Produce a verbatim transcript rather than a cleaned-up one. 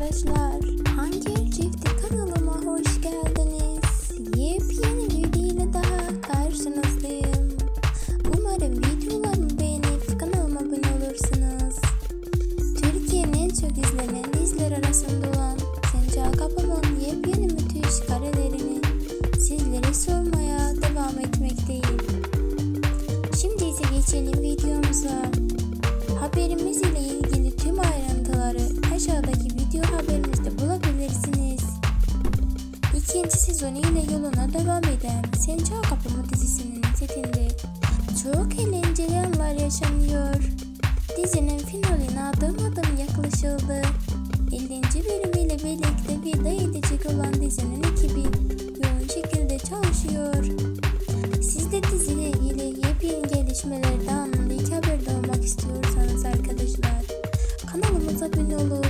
arkadaşlar. Hangi Çifti kanalıma hoş geldiniz. Yepyeni bir video ile daha karşınızdayım. Umarım videolarımı beğenip kanalıma abone olursunuz. Türkiye'nin en çok izlenen diziler arasında olan Sen Çal Kapım'ın yepyeni müthiş karelerini sizlere sormaya devam etmekteyim. Şimdi ise geçelim videomuza. Haberimiz ile ilgili tüm ayrıntıları aşağıdaki video haberimizde bulabilirsiniz. İkinci sezonu ile yoluna devam eden Sen Çal Kapımı dizisinin setinde çok eğlenceli anlar yaşanıyor. Dizinin finaline adım adım yaklaşıldı. ellinci bölümüyle birlikte veda edecek olan dizinin ekibi yoğun şekilde çalışıyor. Siz de diziyle ilgili yepyeni gelişmelerden anında ilk haberde olmak istiyorsanız arkadaşlar kanalımıza abone olun.